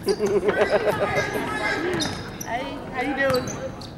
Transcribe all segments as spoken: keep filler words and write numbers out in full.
Hey, how you doing?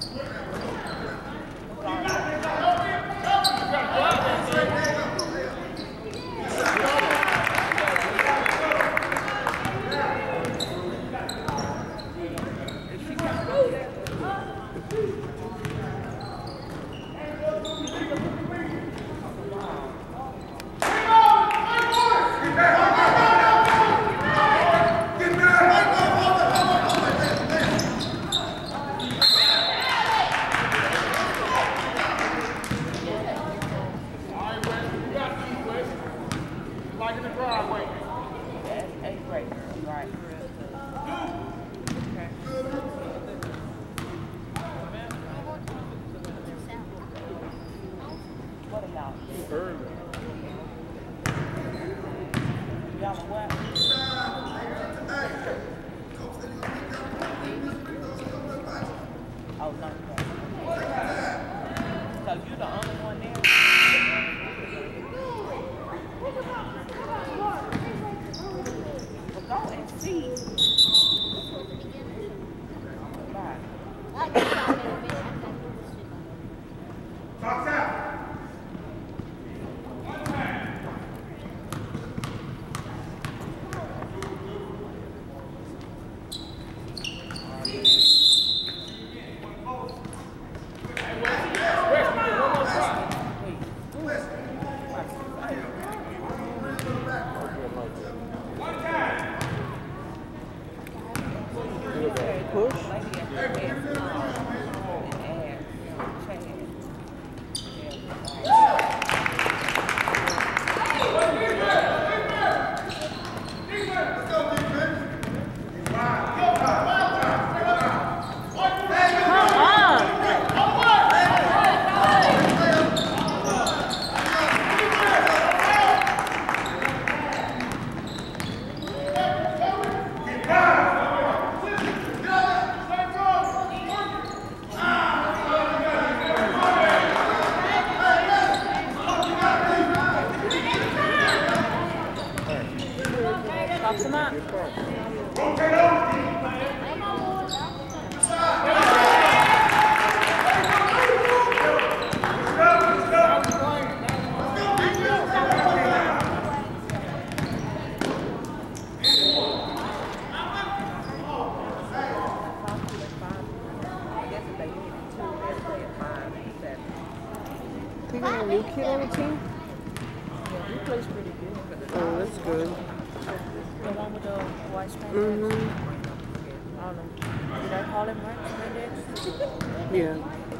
You got a new kid on the team? Yeah, he plays pretty good. Oh, that's good. The one with the white stripes? Mm-hmm. I don't know. Did I call him right? Yeah.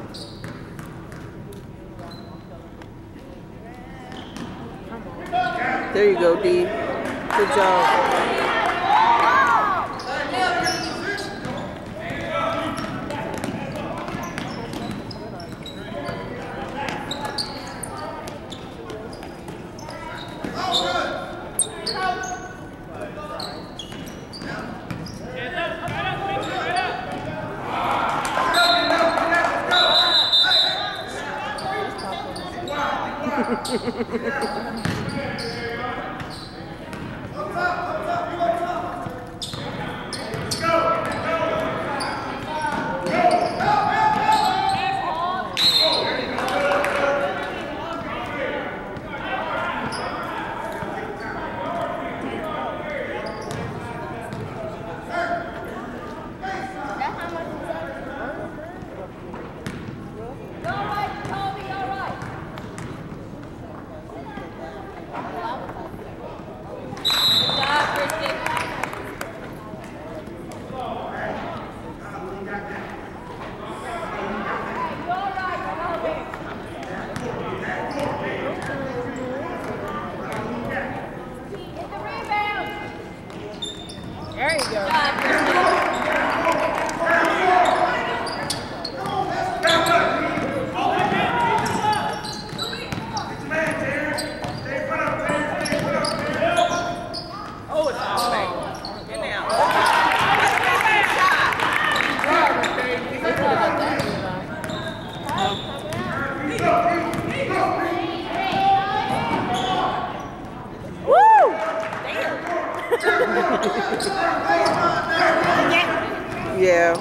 There you go, D. Good job. There you go. Oh, it's all right. Get down. Woo! Damn. Yeah.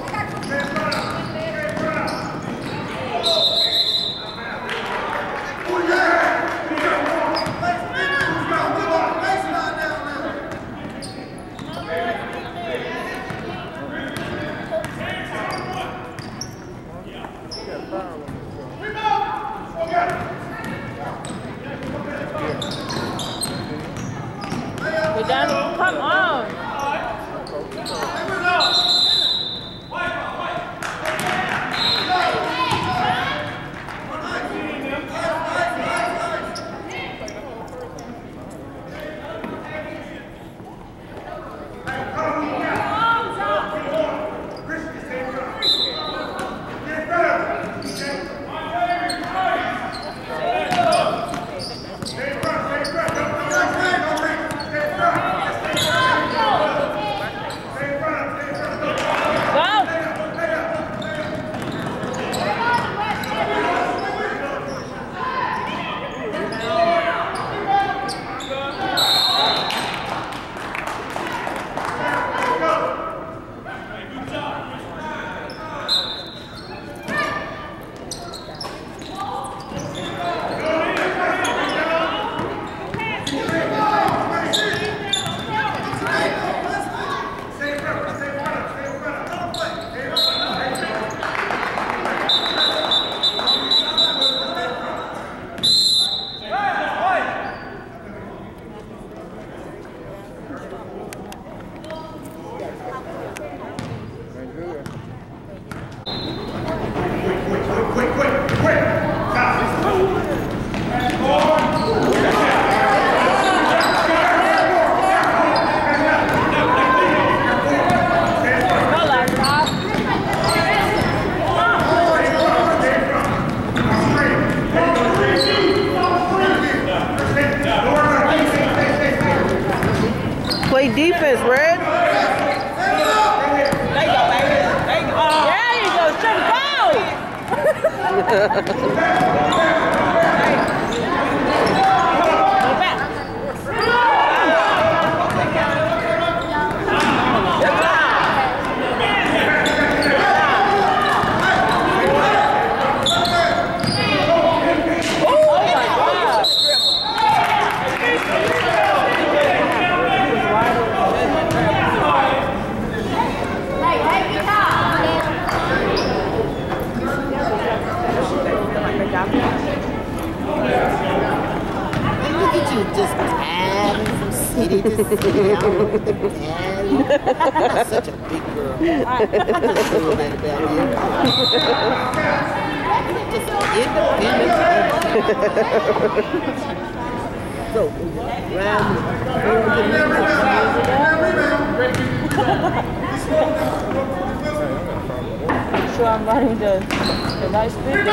We're done. Come on. Play defense, Red. There you go, baby. There you go. There you go. Straight go. Go back. Look at you just tabbing from city to city. I don't know what the tabbing. You're such a big girl. I just feel that about you. Just independent. So, round I'm sure I'm running the, the nice video.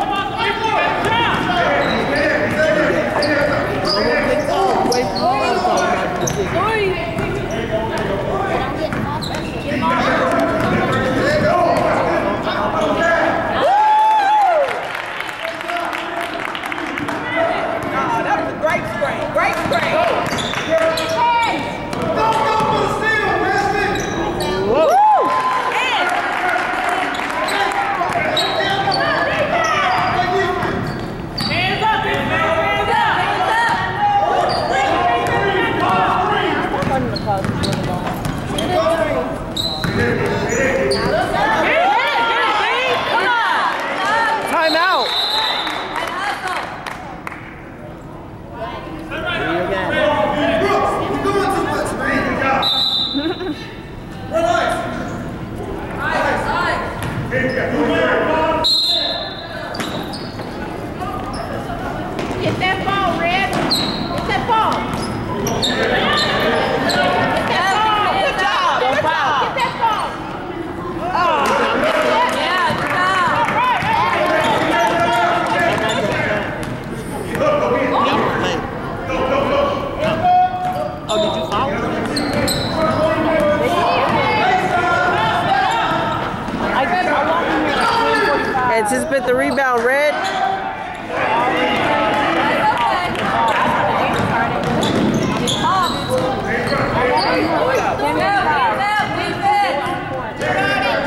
That was a great spring. Great spring. Time out. Get that ball, Red. Get that ball. Get that ball. Good job. Good job. Get that ball. Oh. Yeah, good job. Oh, did you foul? I guess I walked in here at ten forty-five. Anticipate the rebound, Red. Defense.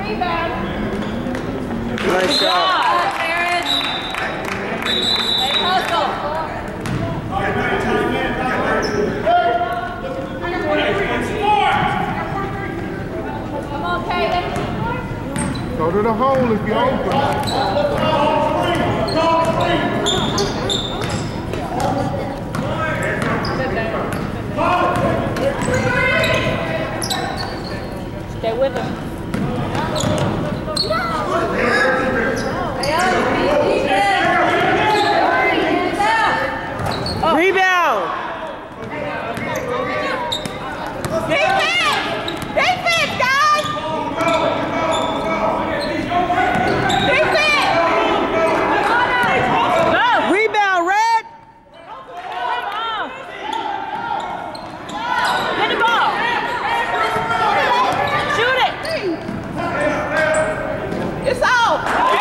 Nice shot. Go to the hole if you're open. Stay with him. Oh. Rebound. Defense! Defense, guys! Defense! Go. Rebound, Red. Get the ball. Shoot it. It's off.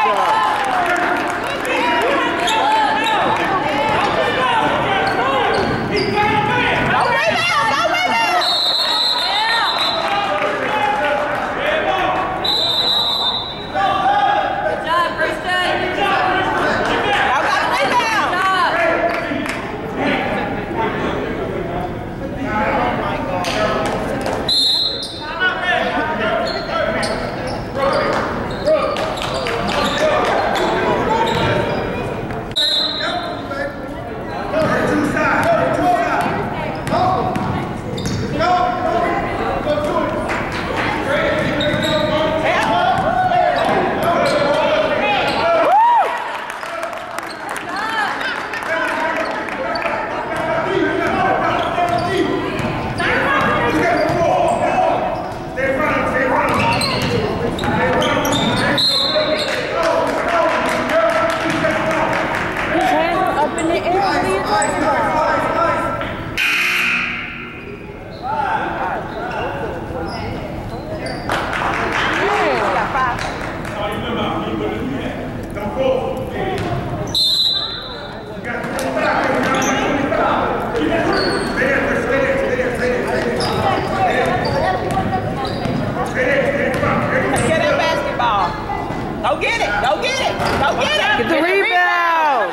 Go get it. Go get it. Go get it. Get the rebound.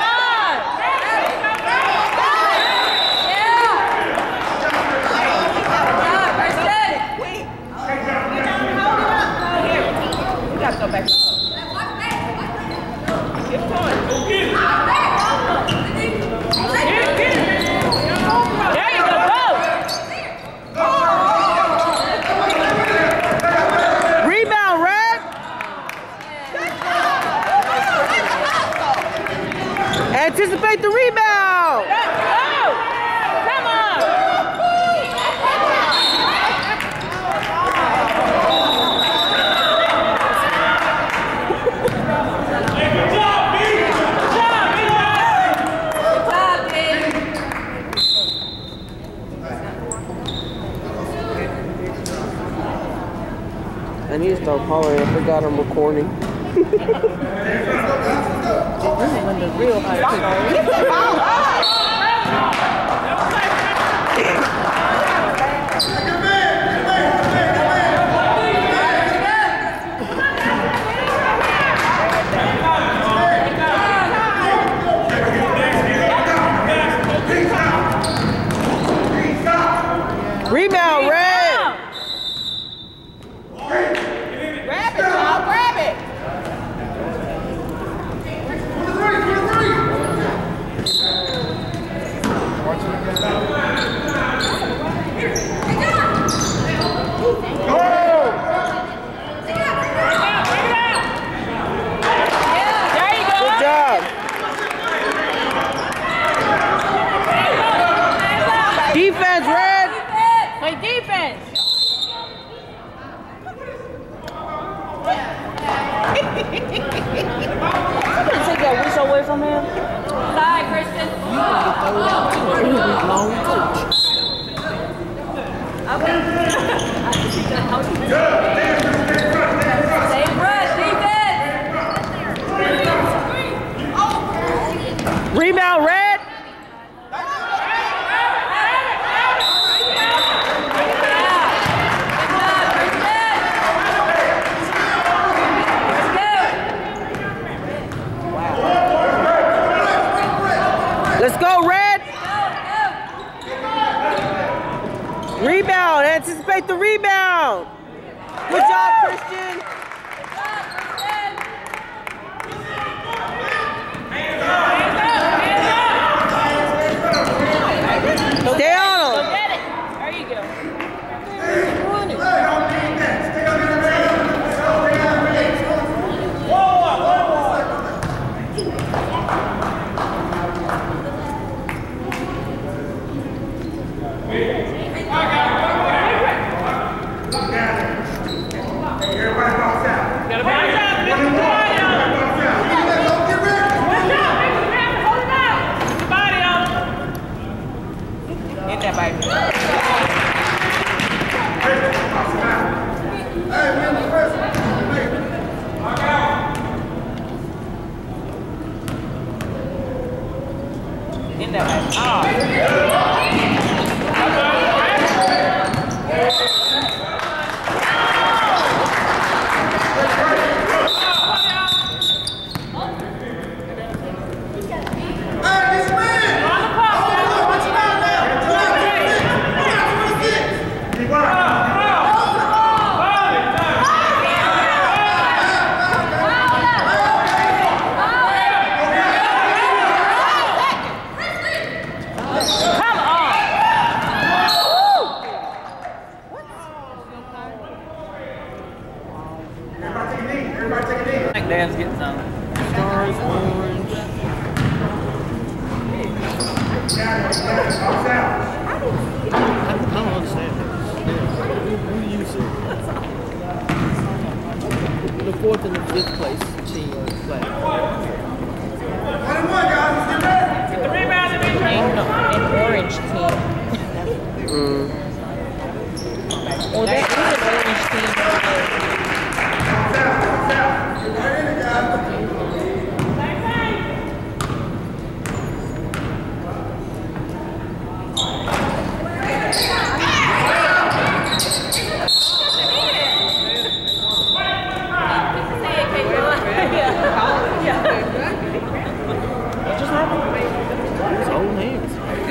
You got to go back up. Get point. Go get it. There you go. Go. Rebound, Red. Anticipate the rebound. Let's go. Come on. Good job, B. Good job, B. I need to start calling. I forgot I'm recording. This is when the real high Get that ball up. Rebound, Red. Grab it, y'all. Grab it. There you go. Good job. Defense, Red. Play defense. I'm gonna take that wish away from him. Side, Christian. Same brush, defense. Rebound, Red. think Dad's getting some. Stars, orange. I don't understand this. Who do you see? The fourth and the fifth place team on the flag. Get the rebound and be An, an orange team. Mm. Well, there is an orange team. What just happened? It's old names.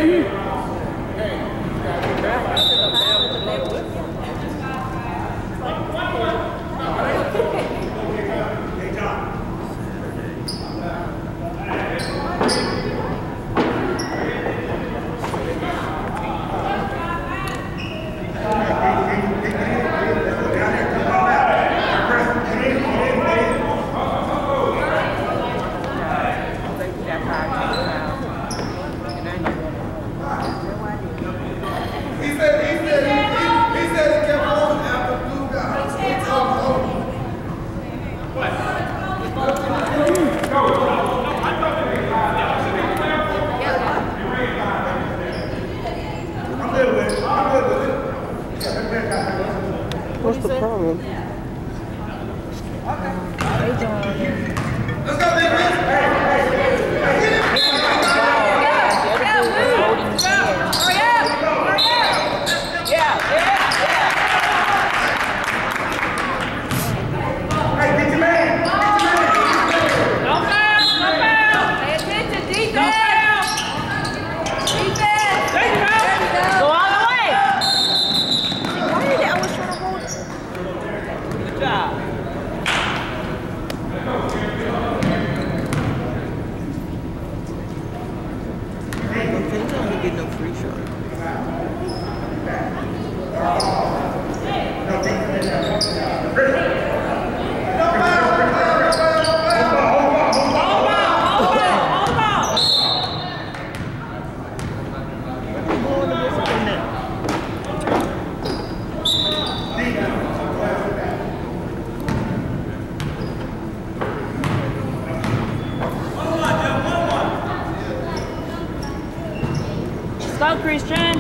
What's the problem? Go, Christian.